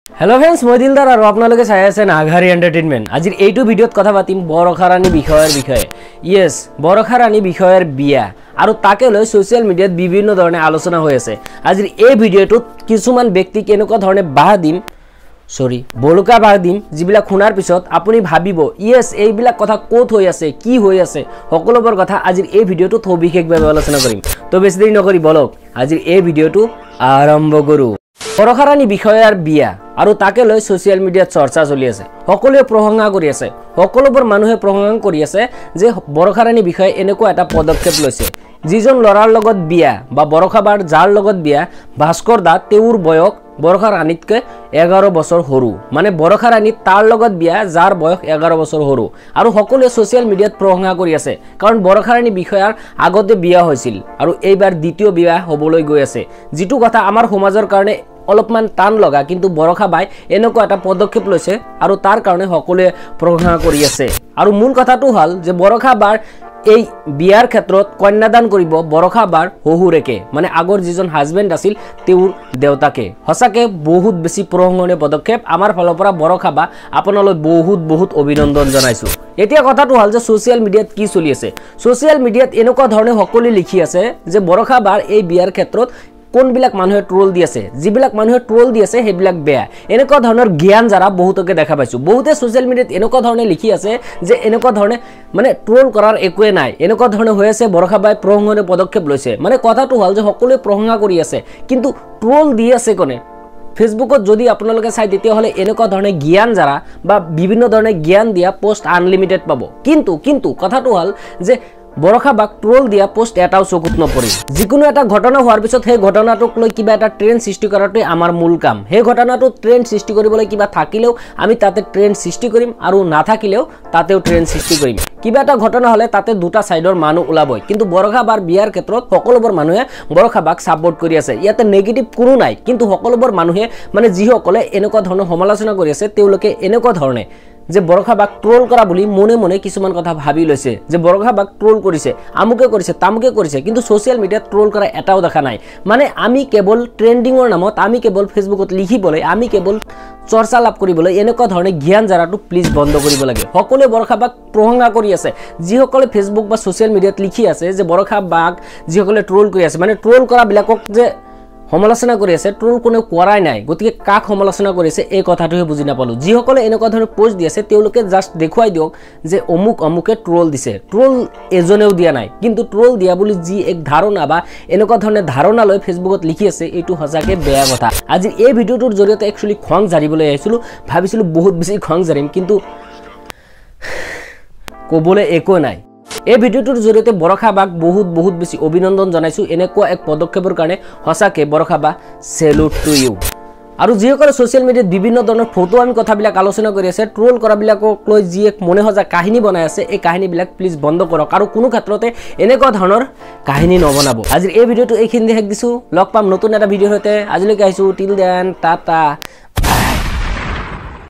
Hello friends मैं दिलदार और आपनालोके चाइ आछेन आघारी एंटारटेनमेंट। आजिर एइटु भिडियोत कथा पातिम बरखा रानी विषयर विषये। येस बरखा रानी विषयर बिया और ताके लय सोशियल मीडियात विभिन्न धरणे आलोचना होय आछे। आजिर ए भिडियोटुत किछुमान व्यक्ति केनेকুৱা धरणे बाह दिम बलुका बाह दिम जिबिला खुनार पिছত आपुनि भाबिब येस एइबिला कथा कोत होय आछे कि होय आछे सकलोबर कथा आजिर ए भिडियोटुत सविशेषभावे आलोचना करिम। तो बेसि देरि नकरि बलक आजिर ए भिडियोटु आरम्भ करू। बरखा रानी विषयर बिया और ताके लय सोशियल मीडियात चर्चा चलि आछे। सकलोৱে प्रशंसा करि आछे, सकलोबर मानुहे प्रशंसा करि आछे जे बरखा रानी विषये एनेকুৱা এটা पदक्षेप लैছে। जिजन लरार लगत बिया बा बरखा बार जार लगत बिया भास्कर दा तेउर बयस बरखा रानीतके 11 बছৰ সৰু মানে बरखा रानी तार लगत बिया जार बयस 11 बছৰ সৰু আৰু সকলোৱে सोशियल मीडियात प्रशंसा करि आछे कारण बरखा रानी विषयर আগতে বিয়া হৈছিল আৰু এইবাৰ দ্বিতীয় বিয়া হবলৈ গৈ আছে जिटु কথা আমাৰ সমাজৰ কাৰণে অলপমান টান লগা কিন্তু বৰখা বাই এনেকুৱা এটা পদক্ষেপ লৈছে আৰু তাৰ কাৰণে সকলোৱে প্ৰশংসা কৰি আছে। আৰু মূল কথাটো হল যে বৰখা বাৰ এই বিয়াৰ ক্ষেত্ৰত কন্যাদান কৰিব বৰখা বাৰ হহুৰেকে মানে আগৰ যিজন হাজবেণ্ড আছিল তেওঁৰ দেউতাকে। হসাকে বহুত বেছি প্ৰশংসনীয় পদক্ষেপ আমাৰ ফালৰ পৰা বৰখা বা আপোনালৈ বহুত অভিনন্দন জনাইছো। এতিয়া কথাটো হল যে সোশ্যাল মিডিয়াত কি চলি আছে। সোশ্যাল মিডিয়াত এনেকুৱা ধৰণে সকলোৱে লিখি আছে যে বৰখা বাৰ এই বিয়াৰ ক্ষেত্ৰত কোনবিলাক মানুহে ট্ৰোল দি আছে যিবিলাক মানুহে ট্ৰোল দি আছে হেবিলাক বেয়া এনেকুৱা ধৰণৰ জ্ঞান যারা বহুতকে দেখা পাইছো। বহুতে সোশ্যাল মিডিয়াত এনেকুৱা ধৰণে লিখি আছে যে এনেকুৱা ধৰণে মানে ট্ৰোল কৰাৰ একোৱে নাই এনেকুৱা ধৰণে হৈ আছে বৰখা বাই প্ৰশংসনীয় পদক্ষেপ লৈছে। মানে কথাটো হল যে সকলোৱে প্ৰশংসা কৰি আছে কিন্তু ট্ৰোল দি আছে কোনে ফেসবুকত যদি আপোনালোকে চাই তেতিয়া হলে এনেকুৱা ধৰণে জ্ঞান যারা বা বিভিন্ন ধৰণে জ্ঞান দিয়া পোস্ট আনলিমিটেড পাব কিন্তু কথাটো হল যে বৰখা বাক ট্ৰোল দিয়া পোস্ট এটাও চকুত নপৰি যিকোনো এটা ঘটনা হোৱাৰ পিছত সেই ঘটনাটোক লৈ কিবা এটা ট্ৰেন্ড সৃষ্টি কৰাটোই আমাৰ মূল কাম। সেই ঘটনাটো ট্ৰেন্ড সৃষ্টি কৰিবলৈ কিবা থাকিলেও আমি তাতে ট্ৰেন্ড সৃষ্টি কৰিম আৰু নাথাকিলেও তাতেও ট্ৰেন্ড সৃষ্টি কৰিম। কিবা এটা ঘটনা হলে তাতে দুটা সাইডৰ মানুহ ওলাবই কিন্তু বৰখা বাৰ বিয়াৰ ক্ষেত্ৰত সকলোবৰ মানুহে বৰখা বাক সাপোৰ্ট কৰি আছে। ইয়াতে নেগেটিভ কোনো নাই কিন্তু সকলোবৰ মানুহে মানে যিসকলে এনেকুৱা ধৰণৰ সমালোচনা কৰি আছে তেওঁলোকে এনেকুৱা ধৰণে যে বৰখা বাক ট্ৰোল কৰা বুলি মনে মনে কিছুমান কথা ভাবি লৈছে যে বৰখা বাক ট্ৰোল কৰিছে আমুকে কৰিছে তামুকে কৰিছে কিন্তু সোশ্যাল মিডিয়াত ট্ৰোল কৰা এটাও দেখা নাই। মানে আমি কেৱল ট্ৰেন্ডিংৰ নামত আমি কেৱল ফেসবুকত লিখিবলৈ আমি কেৱল চৰ্চা লাভ কৰিবলৈ এনেকুৱা ধৰণে জ্ঞান জাৰাটো প্লিজ বন্ধ কৰিব লাগে। সকলোৱে বৰখা বাক প্ৰশংসা কৰি আছে যিসকলে ফেসবুক বা সোশ্যাল মিডিয়াত লিখি আছে যে বৰখা বাক যিসকলে ট্ৰোল কৰি আছে মানে ট্ৰোল কৰা বিলাকক যে সমালোচনা কৰি আছে ট্ৰোল কোনেও কৰাই নাই গতিকে কাক সমালোচনা কৰিছে এই কথাটোহে বুজি নাপালো। যিসকলে এনেকুৱা ধৰণৰ পোষ্ট দি আছে তেওঁলোকে জাস্ট দেখুৱাই দিয়ক যে অমুকে ট্ৰোল দিছে ট্ৰোল এজনেও দিয়া নাই কিন্তু ট্ৰোল দিয়া বুলি যি এক ধাৰণা বা এনেকুৱা ধৰণে ধাৰণা লৈ ফেসবুকত লিখি আছে এইটো সঁচাকে বেয়া কথা। আজি এই ভিডিওটোৰ জৰিয়তে একচুয়ালি খং জাৰিবলৈ আহিছিলো ভাবিছিলো বহুত বেছি খং জাৰিম কিন্তু কবলে একো নাই। এই ভিডিওটোৰ জৰিয়তে বৰখা বাক বহুত বেছি অভিনন্দন জনাইছো এনেকুৱা এক পদক্ষেপৰ কাৰণে সঁচাকে বৰখা বা সেলুট টু ইউ। আৰু যিসকলে সোশ্যাল মিডিয়াত বিভিন্ন ধৰণৰ ফটো আমি কথাবিলাক আলোচনা কৰি আছে ট্ৰোল কৰাবিলাকক লৈ যি এক মনে সজা কাহিনী বনাই আছে এই কাহিনীবিলাক প্লিজ বন্ধ কৰক আৰু কোনো ক্ষেত্ৰতে এনেকুৱা ধৰণৰ কাহিনী নবনাব। আজি এই ভিডিওটো এইখিনি শেষ দিছো লগ পাম নতুন এটা ভিডিওৰ সৈতে আজিলৈকে আহিছো টিল দেন টাটা।